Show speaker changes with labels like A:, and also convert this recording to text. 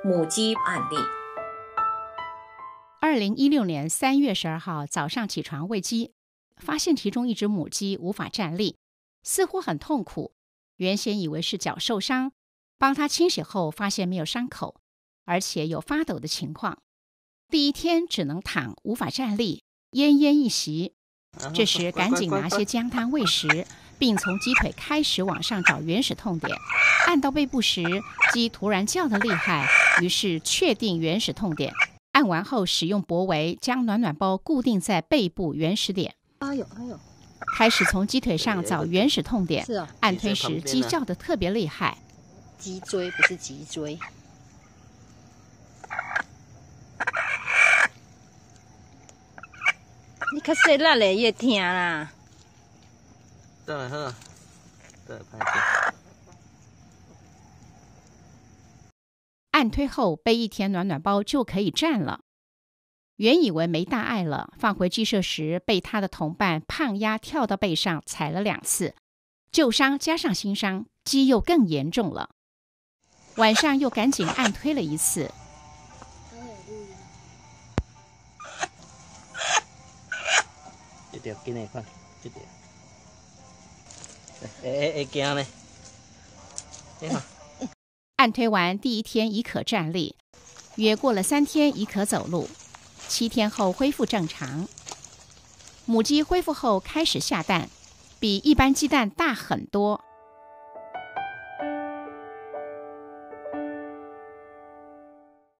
A: 母鸡案例。
B: 2016年3月12号早上起床喂鸡，发现其中一只母鸡无法站立，似乎很痛苦。原先以为是脚受伤，帮它清洗后发现没有伤口，而且有发抖的情况。第一天只能躺，无法站立，奄奄一息。这时赶紧拿些姜汤喂食，并从鸡腿开始往上找原始痛点。按到背部时，鸡突然叫得厉害，于是确定原始痛点。按完后，使用脖围将暖暖包固定在背部原始点。开始从鸡腿上找原始痛点。按推时，鸡叫得特别厉害。
C: 脊椎不是脊椎。你较细力嘞，越疼啦。
D: 再来好，再来拍。
B: 按推后背1天暖暖包就可以站了。原以为没大碍了，放回鸡舍时被他的同伴胖鸭跳到背上踩了2次，旧伤加上新伤，鸡又更严重了。晚上又赶紧按推了1次。
D: 这条紧来看，这条。会惊呢。你看。
B: 按推完第1天已可站立，约过了3天已可走路，7天后恢复正常。母鸡恢复后开始下蛋，比一般鸡蛋大很多。